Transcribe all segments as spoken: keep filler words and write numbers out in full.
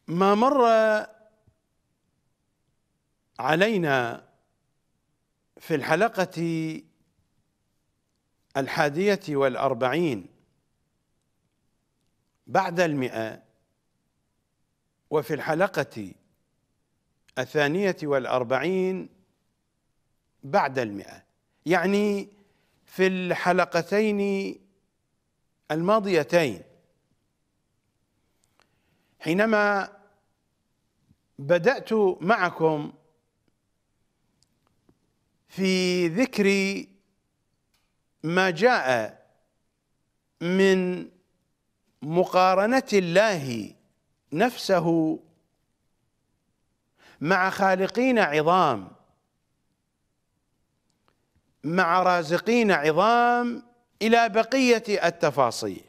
ما مر علينا في الحلقة الحادية والأربعين بعد المئة، وفي الحلقة الثانية والأربعين بعد المئة، يعني في الحلقتين الماضيتين، حينما بدأت معكم في ذكر ما جاء من مقارنة الله نفسه مع خالقين عظام، مع رازقين عظام، إلى بقية التفاصيل.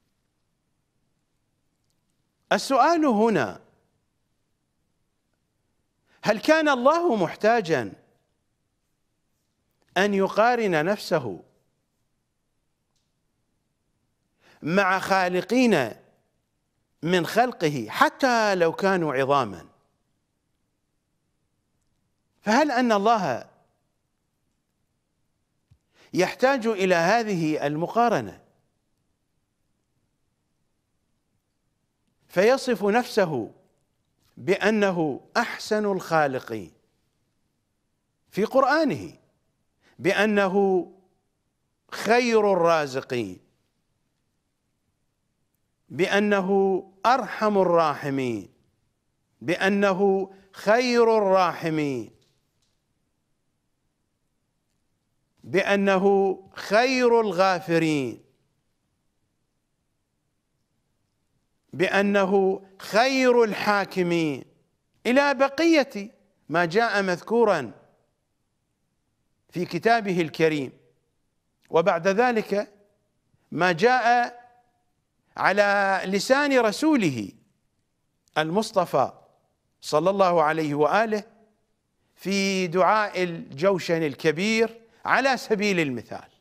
السؤال هنا: هل كان الله محتاجا أن يقارن نفسه مع خالقين من خلقه حتى لو كانوا عظاما؟ فهل أن الله يحتاج إلى هذه المقارنة فيصف نفسه بأنه أحسن الخالقين في قرآنه، بأنه خير الرازقين، بأنه أرحم الراحمين، بأنه خير الراحمين، بأنه خير الغافرين، بأنه خير الحاكمين، إلى بقية ما جاء مذكورا في كتابه الكريم، وبعد ذلك ما جاء على لسان رسوله المصطفى صلى الله عليه وآله في دعاء الجوشن الكبير على سبيل المثال،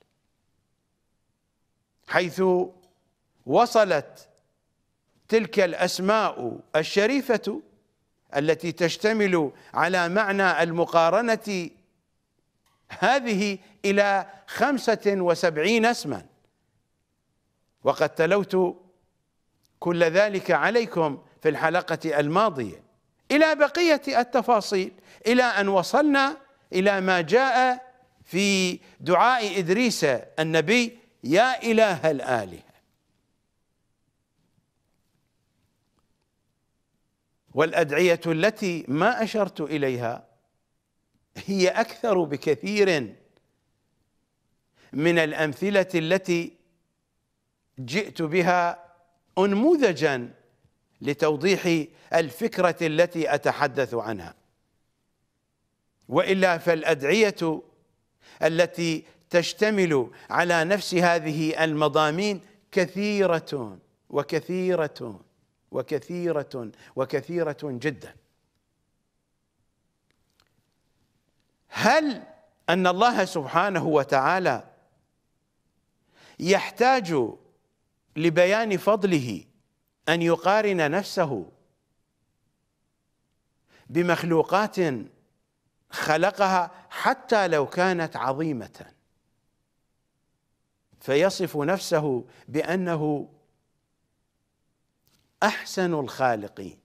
حيث وصلت تلك الأسماء الشريفة التي تشتمل على معنى المقارنة هذه إلى خمسة وسبعين اسما، وقد تلوت كل ذلك عليكم في الحلقة الماضية، إلى بقية التفاصيل، إلى أن وصلنا إلى ما جاء في دعاء إدريس النبي: يا إله الآلهة. والأدعية التي ما أشرت إليها هي أكثر بكثير من الأمثلة التي جئت بها أنموذجا لتوضيح الفكرة التي أتحدث عنها، وإلا فالأدعية التي تشتمل على نفس هذه المضامين كثيرة وكثيرة وكثيرة وكثيرة جدا. هل أن الله سبحانه وتعالى يحتاج لبيان فضله أن يقارن نفسه بمخلوقات خلقها حتى لو كانت عظيمة، فيصف نفسه بأنه أحسن الخالقين؟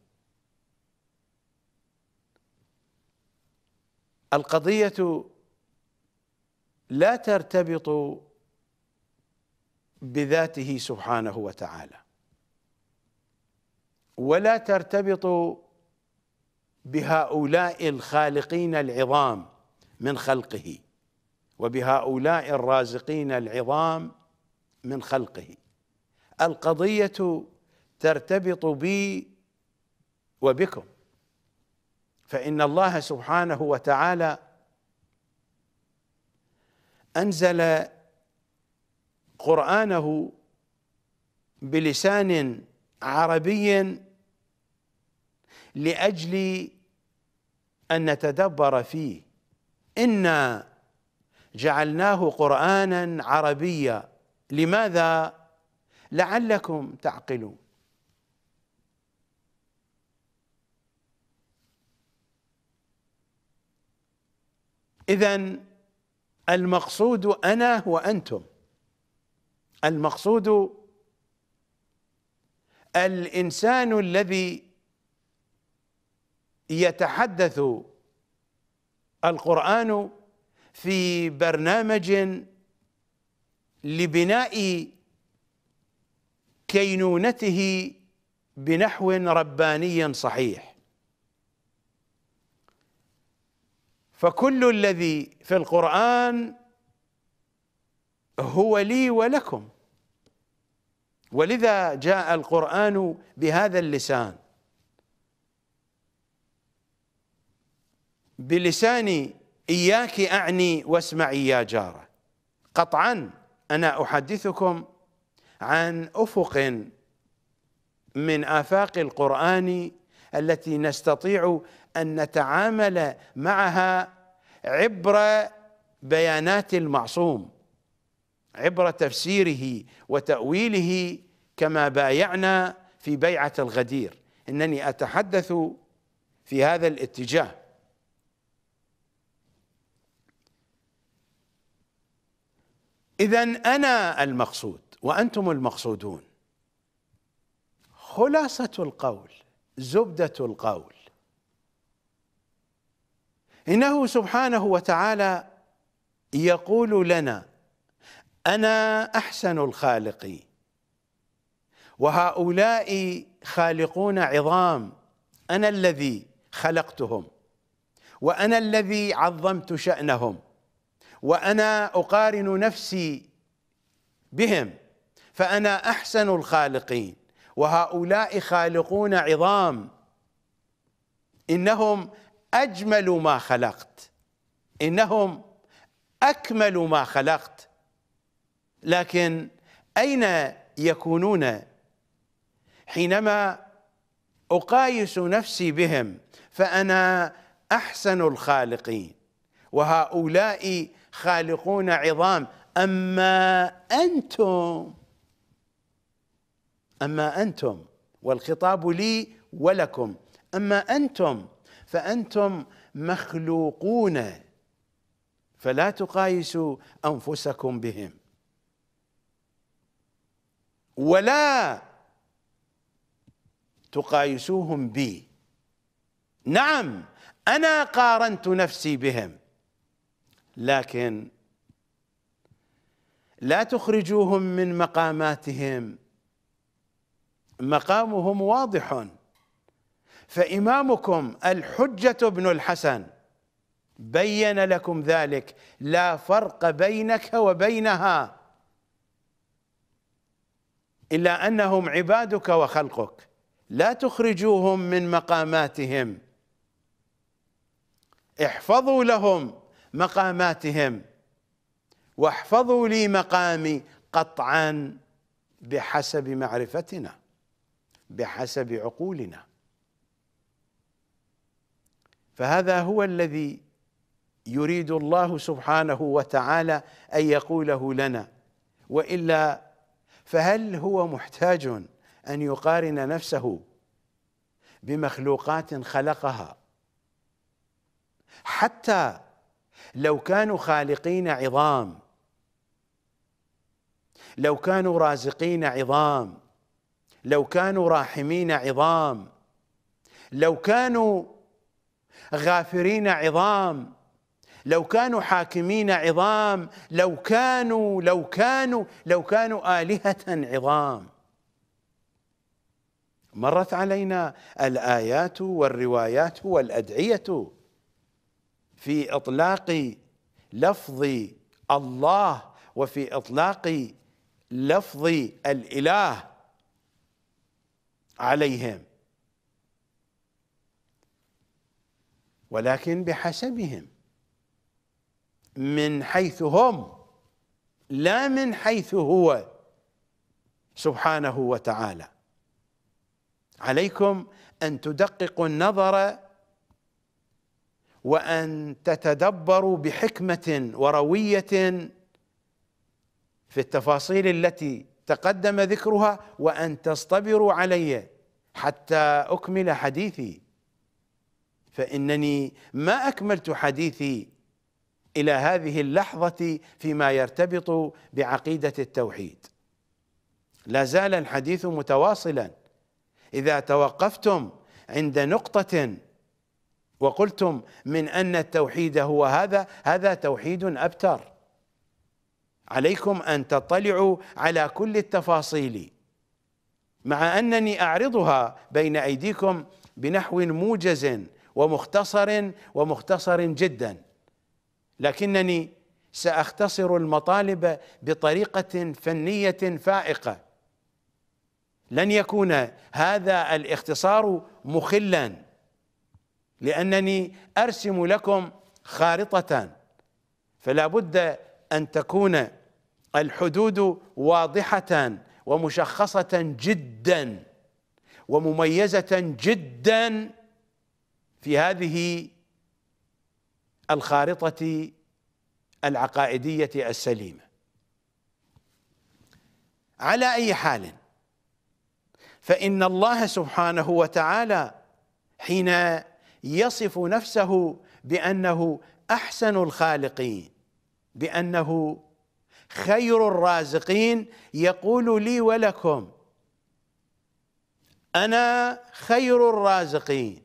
القضية لا ترتبط بذاته سبحانه وتعالى، ولا ترتبط بهؤلاء الخالقين العظام من خلقه، وبهؤلاء الرازقين العظام من خلقه. القضية ترتبط بي وبكم، فإن الله سبحانه وتعالى أنزل قرآنه بلسان عربي لأجل أن نتدبر فيه. إنا جعلناه قرآنا عربيا، لماذا؟ لعلكم تعقلون. إذن المقصود أنا وأنتم، المقصود الإنسان الذي يتحدث القرآن في برنامج لبناء كينونته بنحو رباني صحيح. فكل الذي في القرآن هو لي ولكم، ولذا جاء القرآن بهذا اللسان، بلسان إياك أعني واسمعي يا جارة. قطعا أنا أحدثكم عن أفق من آفاق القرآن التي نستطيع أن نتعامل معها عبر بيانات المعصوم، عبر تفسيره وتأويله، كما بايعنا في بيعة الغدير. إنني أتحدث في هذا الاتجاه. إذن أنا المقصود وأنتم المقصودون. خلاصة القول، زبدة القول، إنه سبحانه وتعالى يقول لنا: أنا أحسن الخالقين، وهؤلاء خالقون عظام، أنا الذي خلقتهم، وأنا الذي عظمت شأنهم، وأنا أقارن نفسي بهم، فأنا أحسن الخالقين، وهؤلاء خالقون عظام، إنهم أجمل ما خلقت، إنهم أكمل ما خلقت. لكن أين يكونون حينما أقايس نفسي بهم؟ فأنا أحسن الخالقين، وهؤلاء خالقون عظام. أما أنتم أما أنتم والخطاب لي ولكم، أما أنتم فأنتم مخلوقون، فلا تقايسوا أنفسكم بهم، ولا تقايسوهم بي. نعم، أنا قارنت نفسي بهم، لكن لا تخرجوهم من مقاماتهم، مقامهم واضح. فإمامكم الحجة بن الحسن بين لكم ذلك: لا فرق بينك وبينها إلا أنهم عبادك وخلقك، لا تخرجوهم من مقاماتهم، احفظوا لهم مقاماتهم، واحفظوا لي مقامي، قطعا بحسب معرفتنا، بحسب عقولنا. فهذا هو الذي يريد الله سبحانه وتعالى أن يقوله لنا، وإلا فهل هو محتاج أن يقارن نفسه بمخلوقات خلقها؟ حتى لو كانوا خالقين عظام، لو كانوا رازقين عظام، لو كانوا راحمين عظام، لو كانوا غافرين عظام، لو كانوا حاكمين عظام، لو كانوا لو كانوا لو كانوا آلهة عظام. مرت علينا الآيات والروايات والأدعية في إطلاق لفظ الله وفي إطلاق لفظ الإله عليهم، ولكن بحسبهم، من حيث هم، لا من حيث هو سبحانه وتعالى. عليكم أن تدققوا النظر وأن تتدبروا بحكمة وروية في التفاصيل التي تقدم ذكرها، وأن تصطبروا علي حتى أكمل حديثي، فإنني ما أكملت حديثي إلى هذه اللحظة فيما يرتبط بعقيدة التوحيد. لا زال الحديث متواصلا. إذا توقفتم عند نقطة وقلتم من أن التوحيد هو هذا، هذا توحيد أبتر. عليكم أن تطلعوا على كل التفاصيل، مع أنني أعرضها بين أيديكم بنحو موجز ومختصر ومختصر جدا، لكنني سأختصر المطالب بطريقة فنية فائقة. لن يكون هذا الاختصار مخلا، لأنني أرسم لكم خارطة، فلا بد أن تكون الحدود واضحة ومشخصة جدا ومميزة جدا في هذه الخارطة العقائدية السليمة. على أي حال، فإن الله سبحانه وتعالى حين يصف نفسه بأنه أحسن الخالقين، بأنه خير الرازقين، يقول لي ولكم أنا خير الرازقين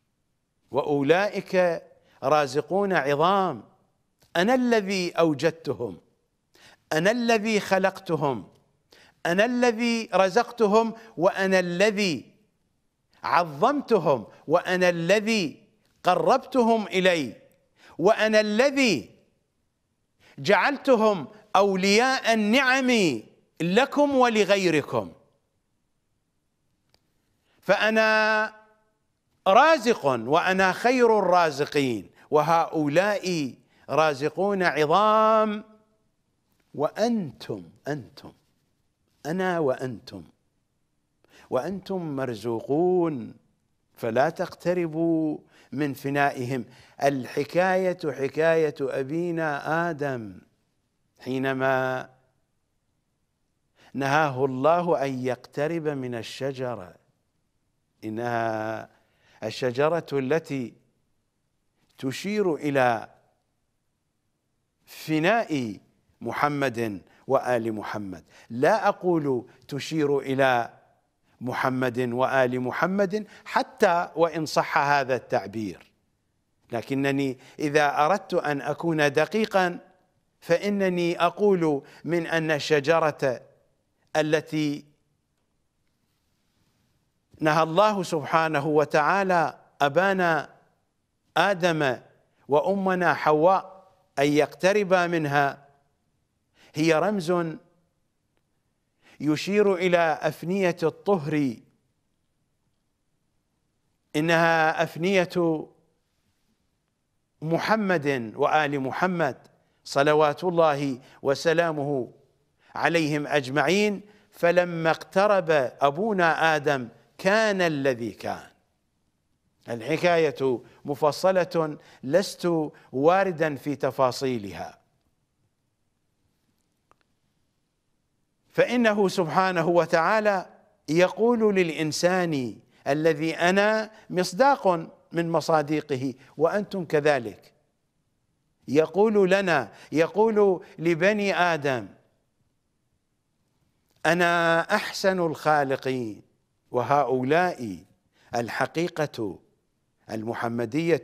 وأولئك رازقون عظام، أنا الذي أوجدتهم، أنا الذي خلقتهم، أنا الذي رزقتهم، وأنا الذي عظمتهم، وأنا الذي قربتهم إلي، وأنا الذي جعلتهم أولياء النعم لكم ولغيركم. فأنا رازق وأنا خير الرازقين، وهؤلاء رازقون عظام، وأنتم أنتم أنا وأنتم وأنتم مرزوقون، فلا تقتربوا من فنائهم. الحكاية حكاية أبينا آدم حينما نهاه الله أن يقترب من الشجرة، إنها الشجرة التي تشير إلى فناء محمد وآل محمد. لا أقول تشير إلى محمد وآل محمد حتى وإن صح هذا التعبير، لكنني إذا أردت أن أكون دقيقا فإنني أقول من أن الشجرة التي نهى الله سبحانه وتعالى أبانا آدم وأمنا حواء أن يقتربا منها هي رمز يشير إلى أفنية الطهر، إنها أفنية محمد وآل محمد صلوات الله وسلامه عليهم أجمعين. فلما اقترب أبونا آدم كان الذي كان. الحكاية مفصلة لست واردا في تفاصيلها، فإنه سبحانه وتعالى يقول للإنسان الذي أنا مصداق من مصادقه وأنتم كذلك، يقول لنا، يقول لبني آدم أنا أحسن الخالقين، وهؤلاء الحقيقة المحمدية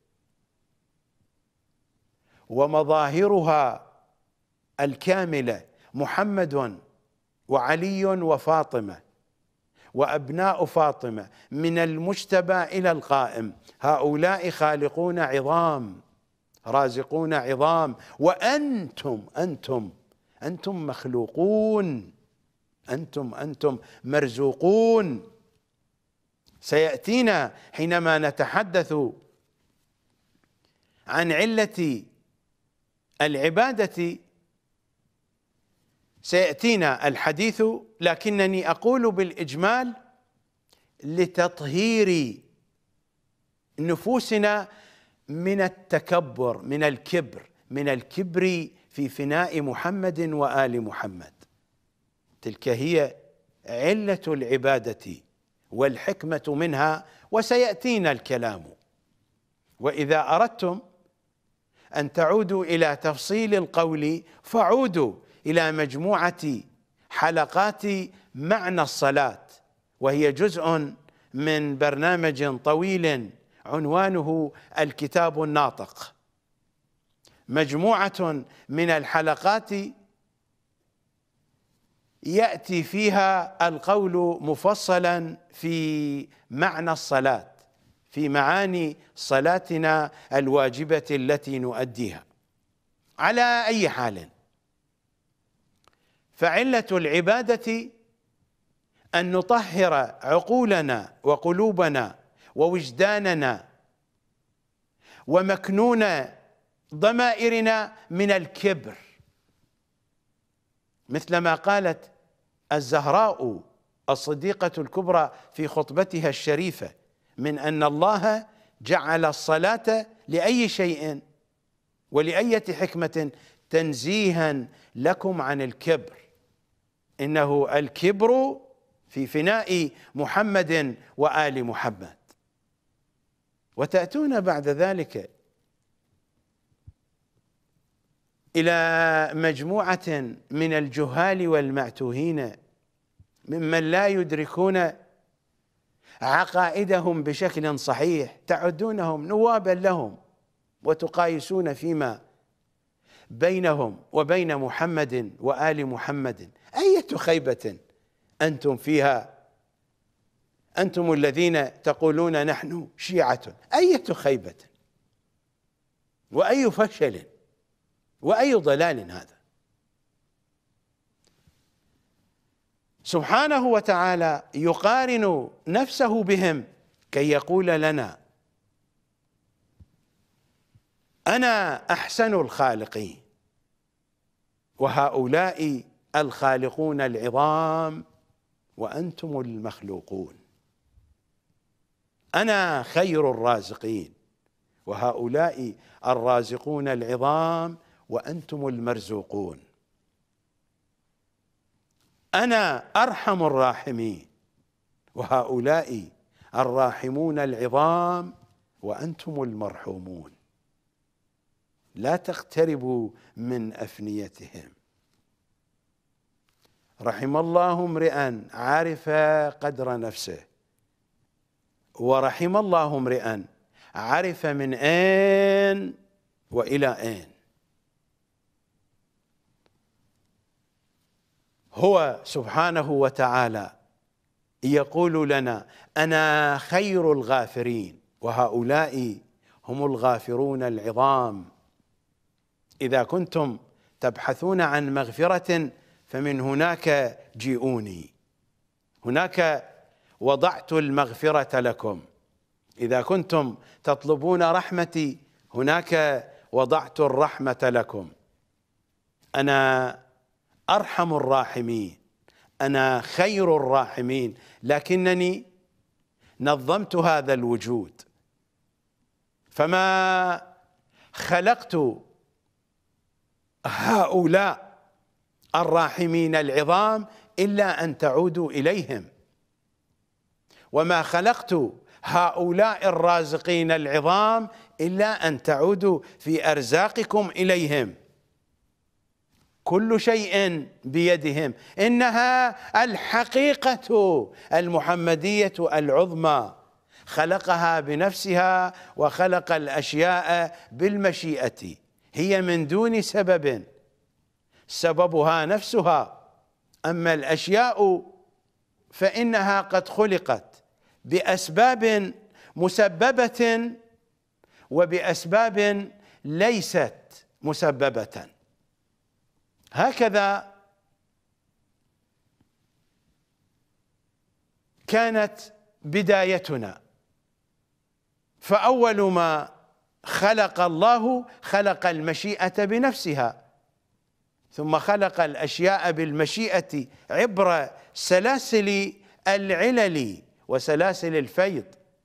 ومظاهرها الكاملة محمد وعلي وفاطمة وأبناء فاطمة من المجتبى إلى القائم، هؤلاء خالقون عظام رازقون عظام، وأنتم أنتم أنتم مخلوقون، أنتم أنتم مرزوقون. سيأتينا حينما نتحدث عن علة العبادة سيأتينا الحديث، لكنني أقول بالإجمال لتطهير نفوسنا من التكبر، من الكبر، من الكبر في فناء محمد وآل محمد. تلك هي علة العبادة والحكمة منها، وسيأتينا الكلام. وإذا أردتم أن تعودوا إلى تفصيل القول فعودوا إلى مجموعة حلقات معنى الصلاة، وهي جزء من برنامج طويل عنوانه الكتاب الناطق، مجموعة من الحلقات يأتي فيها القول مفصلا في معنى الصلاة، في معاني صلاتنا الواجبة التي نؤديها. على أي حال، فعلة العبادة أن نطهر عقولنا وقلوبنا ووجداننا ومكنون ضمائرنا من الكبر، مثلما قالت الزهراء الصديقة الكبرى في خطبتها الشريفة: من أن الله جعل الصلاة لأي شيء ولأية حكمة تنزيها لكم عن الكبر، إنه الكبر في فناء محمد وآل محمد. وتأتون بعد ذلك إلى مجموعة من الجهال والمعتوهين ممن لا يدركون عقائدهم بشكل صحيح، تعدونهم نوابا لهم وتقايسون فيما بينهم وبين محمد وآل محمد. أية خيبة أنتم فيها، أنتم الذين تقولون نحن شيعة، أية خيبة وأي فشل وأي ضلال هذا. سبحانه وتعالى يقارن نفسه بهم كي يقول لنا: أنا أحسن الخالقين وهؤلاء الخالقون العظام وأنتم المخلوقون، أنا خير الرازقين وهؤلاء الرازقون العظام وأنتم المرزوقون، أنا أرحم الراحمين وهؤلاء الراحمون العظام وأنتم المرحومون، لا تقتربوا من أفنيتهم. رحم الله امرئا عرف قدر نفسه، ورحم الله امرئا عرف من أين وإلى أين. هو سبحانه وتعالى يقول لنا: أنا خير الغافرين وهؤلاء هم الغافرون العظام. إذا كنتم تبحثون عن مغفرة فمن هناك جيئوني، هناك وضعت المغفرة لكم. إذا كنتم تطلبون رحمتي هناك وضعت الرحمة لكم. أنا أرحم الراحمين، أنا خير الراحمين، لكنني نظمت هذا الوجود، فما خلقت هؤلاء الراحمين العظام إلا أن تعودوا إليهم، وما خلقت هؤلاء الرازقين العظام إلا أن تعودوا في أرزاقكم إليهم. كل شيء بيدهم، إنها الحقيقة المحمدية العظمى، خلقها بنفسها وخلق الأشياء بالمشيئة، هي من دون سبب، سببها نفسها. أما الأشياء فإنها قد خلقت بأسباب مسببة وبأسباب ليست مسببة. هكذا كانت بدايتنا، فأول ما خلق الله خلق المشيئة بنفسها، ثم خلق الأشياء بالمشيئة عبر سلاسل العلل وسلاسل الفيض،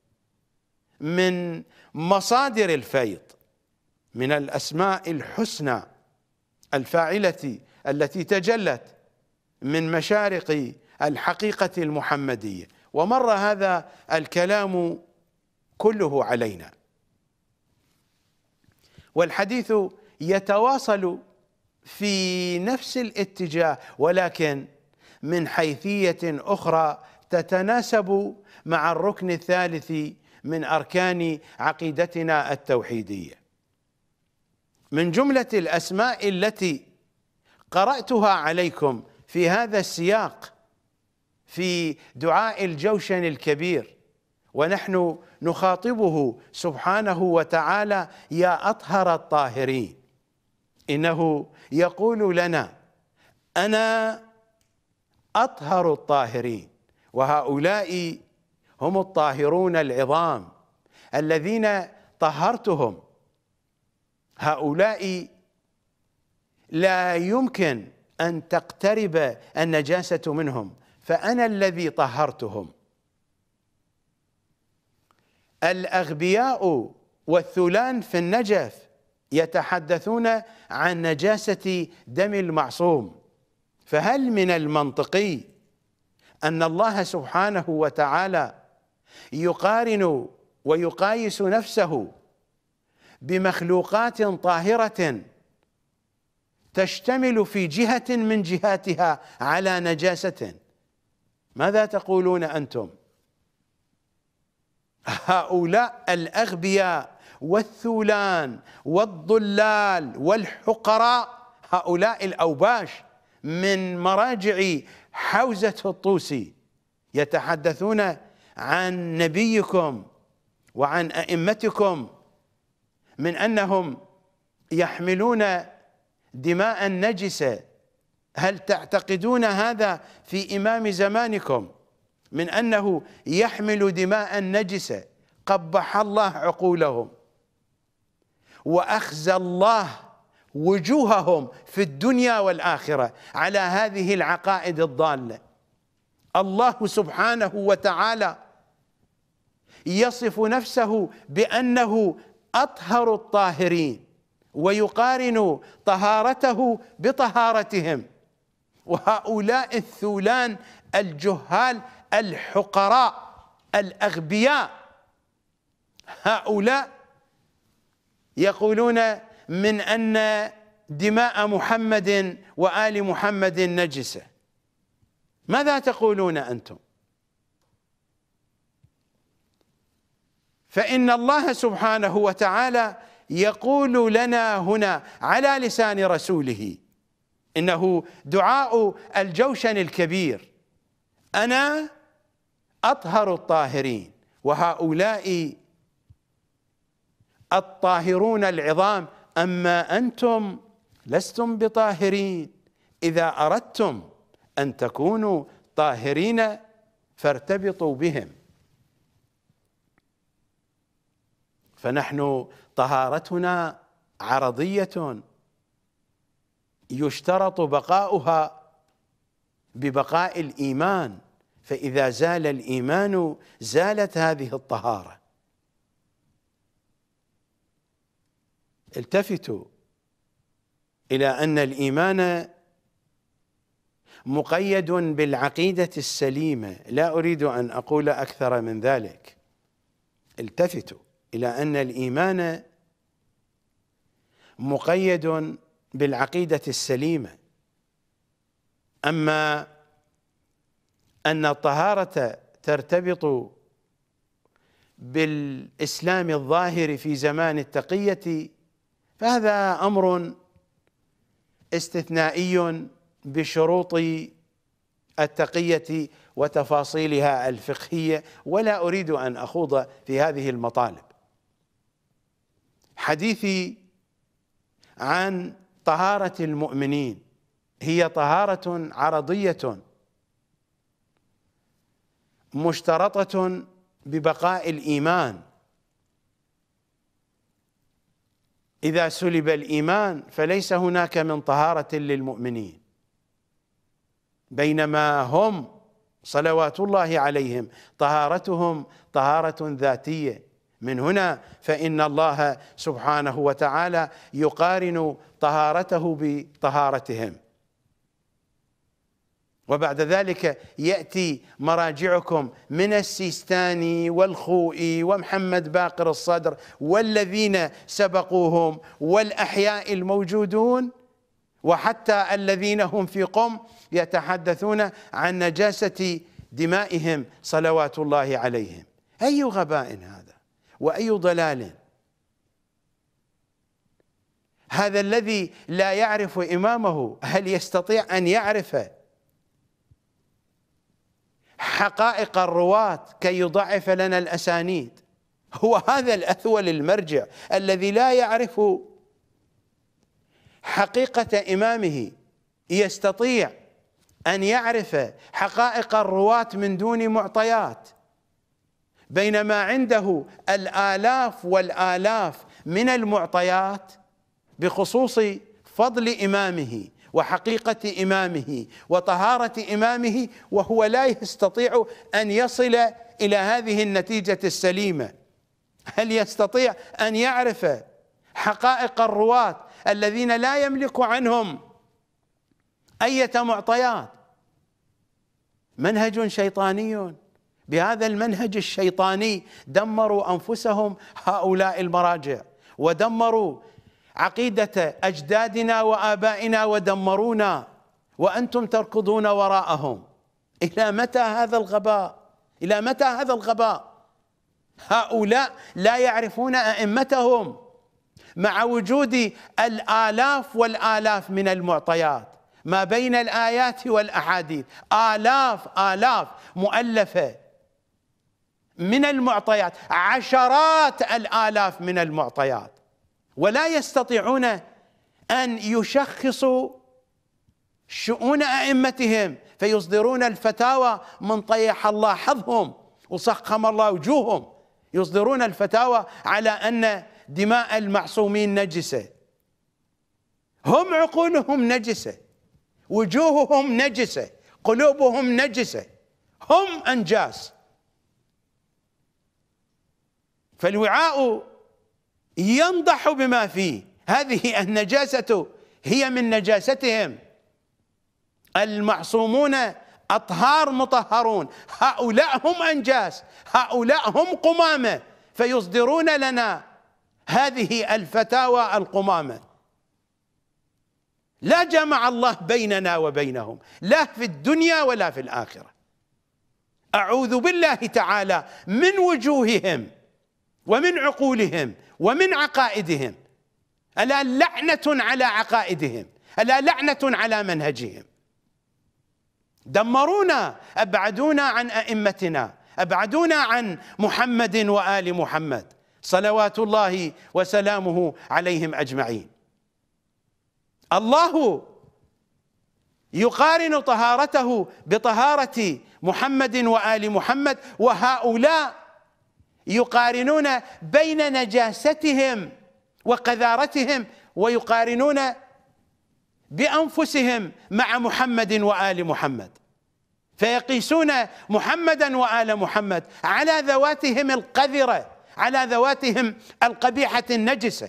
من مصادر الفيض، من الأسماء الحسنى الفاعلة التي تجلت من مشارق الحقيقة المحمدية. ومر هذا الكلام كله علينا. والحديث يتواصل في نفس الاتجاه، ولكن من حيثية أخرى تتناسب مع الركن الثالث من أركان عقيدتنا التوحيدية. من جملة الأسماء التي قرأتها عليكم في هذا السياق في دعاء الجوشن الكبير ونحن نخاطبه سبحانه وتعالى يا أطهر الطاهرين، إنه يقول لنا أنا أطهر الطاهرين، وهؤلاء هم الطاهرون العظام الذين طهرتهم. هؤلاء لا يمكن أن تقترب النجاسة منهم، فأنا الذي طهرتهم. الأغبياء والثولان في النجف يتحدثون عن نجاسة دم المعصوم، فهل من المنطقي أن الله سبحانه وتعالى يقارن ويقايس نفسه بمخلوقات طاهرة تشتمل في جهة من جهاتها على نجاسة؟ ماذا تقولون أنتم؟ هؤلاء الأغبياء والثولان والضلال والحقراء، هؤلاء الأوباش من مراجع حوزة الطوسي يتحدثون عن نبيكم وعن أئمتكم من أنهم يحملون دماء نجسة. هل تعتقدون هذا في إمام زمانكم من أنه يحمل دماء نجسة؟ قبح الله عقولهم وأخزى الله وجوههم في الدنيا والآخرة على هذه العقائد الضالة. الله سبحانه وتعالى يصف نفسه بأنه أطهر الطاهرين ويقارن طهارته بطهارتهم، وهؤلاء الثولان الجهال الحقراء الأغبياء هؤلاء يقولون من أن دماء محمد وآل محمد نجسة. ماذا تقولون أنتم؟ فإن الله سبحانه وتعالى يقول لنا هنا على لسان رسوله، إنه دعاء الجوشن الكبير، أنا أطهر الطاهرين وهؤلاء الطاهرون العظام، أما أنتم لستم بطاهرين. إذا أردتم أن تكونوا طاهرين فارتبطوا بهم. فنحن طهارتنا عرضية يشترط بقاؤها ببقاء الإيمان، فإذا زال الإيمان زالت هذه الطهارة. التفتوا إلى أن الإيمان مقيد بالعقيدة السليمة، لا أريد أن أقول أكثر من ذلك. التفتوا إلى أن الإيمان مقيد بالعقيدة السليمة، أما أن الطهارة ترتبط بالإسلام الظاهر في زمان التقية فهذا أمر استثنائي بشروط التقية وتفاصيلها الفقهية، ولا أريد أن أخوض في هذه المطالب. حديثي عن طهارة المؤمنين هي طهارة عرضية مشترطة ببقاء الإيمان. إذا سلب الإيمان فليس هناك من طهارة للمؤمنين، بينما هم صلوات الله عليهم طهارتهم طهارة ذاتية. من هنا فإن الله سبحانه وتعالى يقارن طهارته بطهارتهم. وبعد ذلك يأتي مراجعكم من السيستاني والخوئي ومحمد باقر الصدر والذين سبقوهم والأحياء الموجودون، وحتى الذين هم في قم يتحدثون عن نجاسة دمائهم صلوات الله عليهم. أي غباء هذا وأي ضلال! هذا الذي لا يعرف إمامه هل يستطيع أن يعرف حقائق الرواة كي يضعف لنا الأسانيد؟ هو هذا الأثول المرجع الذي لا يعرف حقيقة إمامه يستطيع أن يعرف حقائق الرواة من دون معطيات، بينما عنده الآلاف والآلاف من المعطيات بخصوص فضل إمامه وحقيقة إمامه وطهارة إمامه، وهو لا يستطيع أن يصل إلى هذه النتيجة السليمة. هل يستطيع أن يعرف حقائق الرواة الذين لا يملك عنهم أي معطيات؟ منهج شيطاني. بهذا المنهج الشيطاني دمروا أنفسهم هؤلاء المراجع، ودمروا عقيدة أجدادنا وآبائنا ودمرونا، وأنتم تركضون وراءهم. إلى متى هذا الغباء؟ إلى متى هذا الغباء؟ هؤلاء لا يعرفون أئمتهم مع وجود الآلاف والآلاف من المعطيات ما بين الآيات والأحاديث، آلاف آلاف مؤلفة من المعطيات، عشرات الآلاف من المعطيات، ولا يستطيعون أن يشخصوا شؤون أئمتهم فيصدرون الفتاوى من طيح الله حظهم وسخم الله وجوههم، يصدرون الفتاوى على أن دماء المعصومين نجسة. هم عقولهم نجسة، وجوههم نجسة، قلوبهم نجسة، هم أنجاس. فالوعاء ينضح بما فيه. هذه النجاسة هي من نجاستهم. المعصومون أطهار مطهرون، هؤلاء هم أنجاس، هؤلاء هم قمامة، فيصدرون لنا هذه الفتاوى القمامة. لا جمع الله بيننا وبينهم، لا في الدنيا ولا في الآخرة. أعوذ بالله تعالى من وجوههم ومن عقولهم ومن عقائدهم. ألا لعنة على عقائدهم، ألا لعنة على منهجهم. دمرونا، أبعدونا عن أئمتنا، أبعدونا عن محمد وآل محمد صلوات الله وسلامه عليهم أجمعين. الله يقارن طهارته بطهارة محمد وآل محمد، وهؤلاء يقارنون بين نجاستهم وقذارتهم ويقارنون بأنفسهم مع محمد وآل محمد، فيقيسون محمدا وآل محمد على ذواتهم القذرة، على ذواتهم القبيحة النجسة.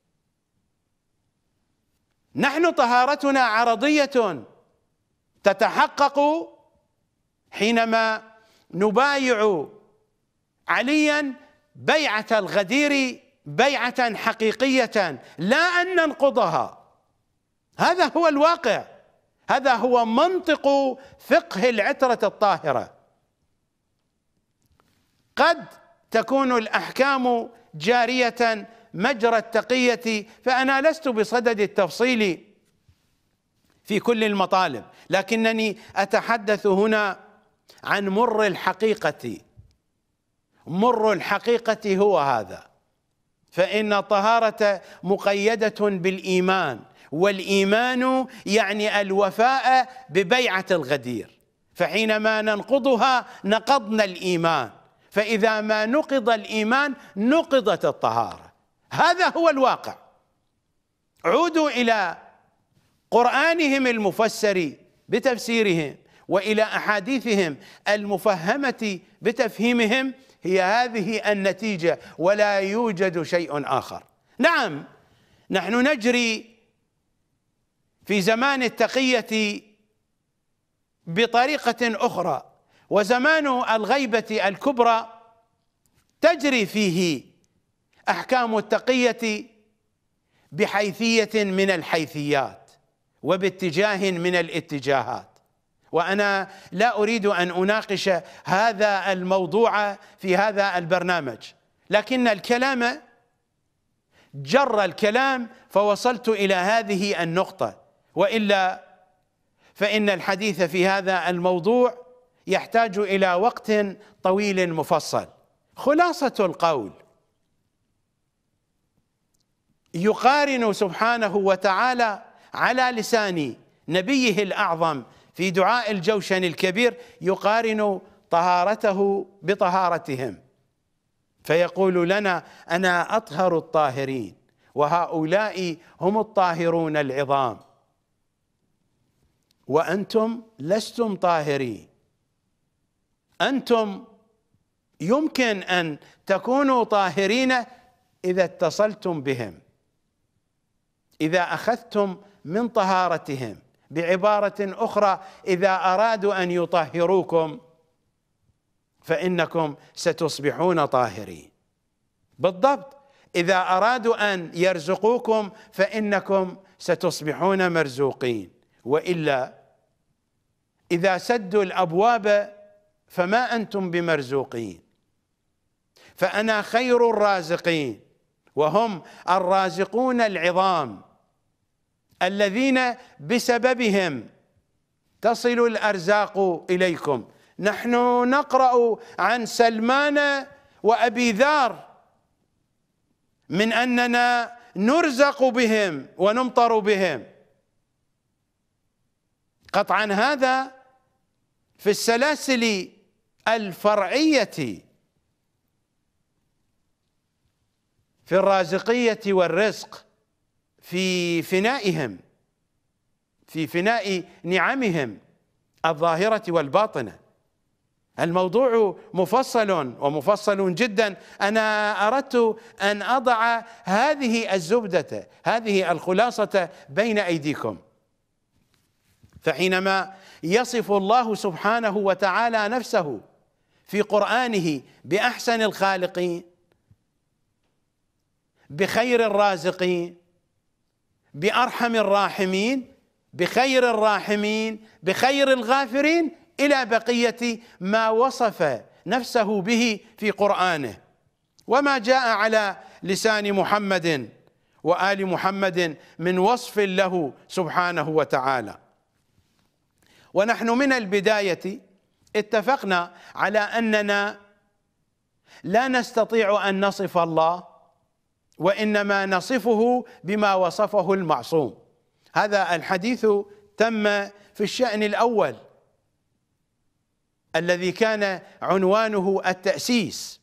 نحن طهارتنا عرضية تتحقق حينما نبايع عليا بيعة الغدير بيعة حقيقية، لا أن ننقضها. هذا هو الواقع، هذا هو منطق فقه العترة الطاهرة. قد تكون الأحكام جارية مجرى التقية، فأنا لست بصدد التفصيل في كل المطالب، لكنني أتحدث هنا عن مر الحقيقة. مر الحقيقة هو هذا، فإن الطهارة مقيدة بالإيمان، والإيمان يعني الوفاء ببيعة الغدير، فحينما ننقضها نقضنا الإيمان، فإذا ما نقض الإيمان نقضت الطهارة. هذا هو الواقع. عودوا إلى قرآنهم المفسر بتفسيرهم وإلى أحاديثهم المفهمة بتفهيمهم، هي هذه النتيجة ولا يوجد شيء آخر. نعم، نحن نجري في زمان التقية بطريقة أخرى، وزمان الغيبة الكبرى تجري فيه أحكام التقية بحيثية من الحيثيات وباتجاه من الاتجاهات، وأنا لا أريد أن أناقش هذا الموضوع في هذا البرنامج، لكن الكلام جر الكلام فوصلت إلى هذه النقطة، وإلا فإن الحديث في هذا الموضوع يحتاج إلى وقت طويل مفصل. خلاصة القول: يقارن سبحانه وتعالى على لسان نبيه الأعظم في دعاء الجوشن الكبير، يقارن طهارته بطهارتهم، فيقول لنا: أنا أطهر الطاهرين وهؤلاء هم الطاهرون العظام، وأنتم لستم طاهرين. أنتم يمكن أن تكونوا طاهرين إذا اتصلتم بهم، إذا أخذتم من طهارتهم. بعبارة أخرى، إذا أرادوا أن يطهروكم فإنكم ستصبحون طاهرين. بالضبط، إذا أرادوا أن يرزقوكم فإنكم ستصبحون مرزوقين، وإلا إذا سدوا الأبواب فما أنتم بمرزوقين. فأنا خير الرازقين، وهم الرازقون العظام الذين بسببهم تصل الأرزاق إليكم. نحن نقرأ عن سلمان وأبي ذر من أننا نرزق بهم ونمطر بهم. قطعا هذا في السلاسل الفرعية في الرازقية والرزق، في فنائهم، في فناء نعمهم الظاهرة والباطنة. الموضوع مفصل ومفصل جدا. أنا أردت أن أضع هذه الزبدة، هذه الخلاصة بين أيديكم. فحينما يصف الله سبحانه وتعالى نفسه في قرآنه بأحسن الخالقين، بخير الرازقين، بأرحم الراحمين، بخير الراحمين، بخير الغافرين، إلى بقية ما وصف نفسه به في قرآنه وما جاء على لسان محمد وآل محمد من وصف له سبحانه وتعالى. ونحن من البداية اتفقنا على أننا لا نستطيع أن نصف الله، وإنما نصفه بما وصفه المعصوم. هذا الحديث تم في الشأن الأول الذي كان عنوانه التأسيس.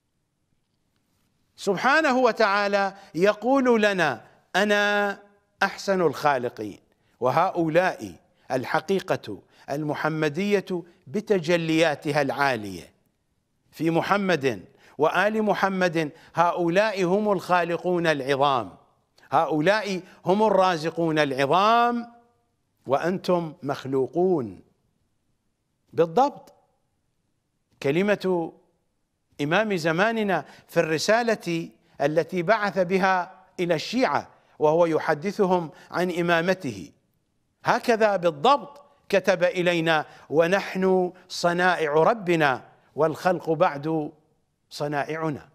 سبحانه وتعالى يقول لنا: أنا أحسن الخالقين، وهؤلاء الحقيقة المحمدية بتجلياتها العالية في محمد وآل محمد. هؤلاء هم الخالقون العظام، هؤلاء هم الرازقون العظام، وأنتم مخلوقون. بالضبط، كلمة إمام زماننا في الرسالة التي بعث بها إلى الشيعة وهو يحدثهم عن إمامته، هكذا بالضبط كتب إلينا: ونحن صنائع ربنا والخلق بعد صنائعنا.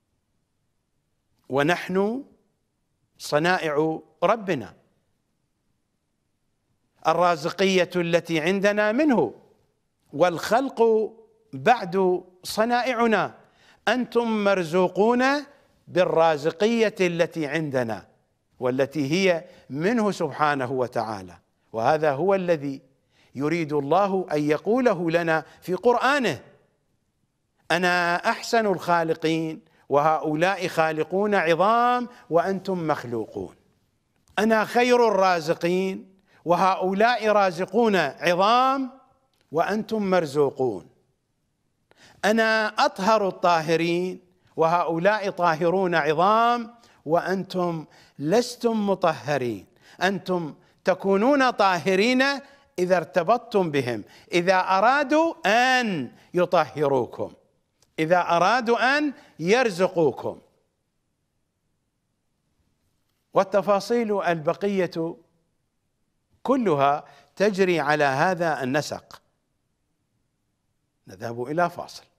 ونحن صنائع ربنا، الرازقية التي عندنا منه، والخلق بعد صنائعنا. أنتم مرزوقون بالرازقية التي عندنا والتي هي منه سبحانه وتعالى، وهذا هو الذي يريد الله أن يقوله لنا في قرآنه: أنا أحسن الخالقين وهؤلاء خالقون عظام وأنتم مخلوقون. أنا خير الرازقين وهؤلاء رازقون عظام وأنتم مرزوقون. أنا أطهر الطاهرين وهؤلاء طاهرون عظام وأنتم لستم مطهرين. أنتم تكونون طاهرين إذا ارتبطتم بهم، إذا أرادوا أن يطهروكم، إذا أرادوا أن يرزقوكم. والتفاصيل البقية كلها تجري على هذا النسق. نذهب إلى فاصل.